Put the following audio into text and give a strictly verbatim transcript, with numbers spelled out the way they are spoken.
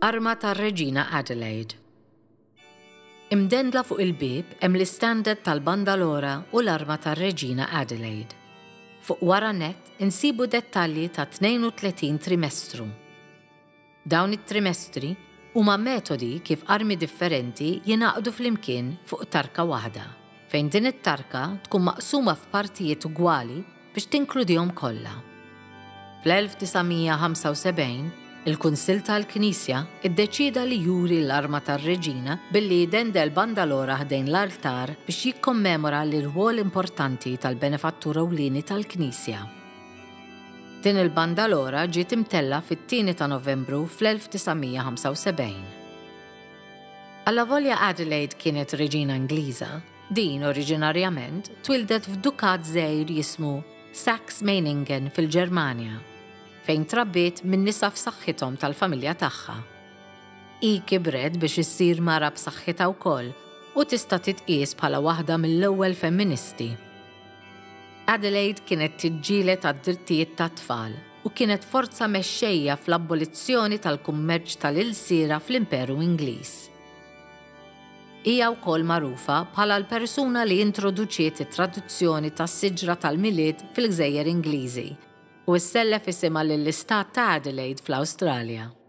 Arma tar-Reġina Adelaide. Imdendla fuq il-bib hemm l-istandard tal-Bandalora u l-arma tar-Reġina Adelaide. Fuq wara nett insibu dettalji ta' tnejn u tletin trimestru. Dawn it-trimestri huma metodi kif armi differenti jingħaqdu flimkien fuq tarka waħda, fejn din it-tarka tkun maqsuma f'partijiet ugwali biex tinkludihom kollha. Fl-elf tisamija ħamsa u sebgħin, il-Kunsill tal-Knisja iddeċida li juri l-arma tar-Reġina billi jidendel Bandalora ħdejn l-altar biex jikkommemora l-irwol importanti tal-benefattur ewlieni tal-Knisja. Din il-Bandalora ġiet imtella fit-tieni ta' Novembru fl-elf tisamija ħamsa u sebgħin. Alla volja Adelaide kienet reġina Ingliża, din oriġinarjament twildet f'dukat żgħir jismu Saxe-Meiningen fil-Ġermanja, fejn trabbiet minn nisa f'saħħithom tal-familja tagħha. Hi kibret biex issir mara b'saħħitha wkoll u tista' titqies bħala waħda mill-ewwel femministi. Adelaide kienet tiġġieled għad-drittijiet tat-tfal u kienet forza mexxejja fl-abolizzjoni tal-kummerċ tal-ilsiera fl-Imperu Ingliż. Hija wkoll magħrufa bħala l-persuna li introduċiet it-traduzzjoni tas-siġra tal-milied fil-Gżejjer Ingliżi u ssellef isimha lill-istat ta' Adelaide fl-Awstralja.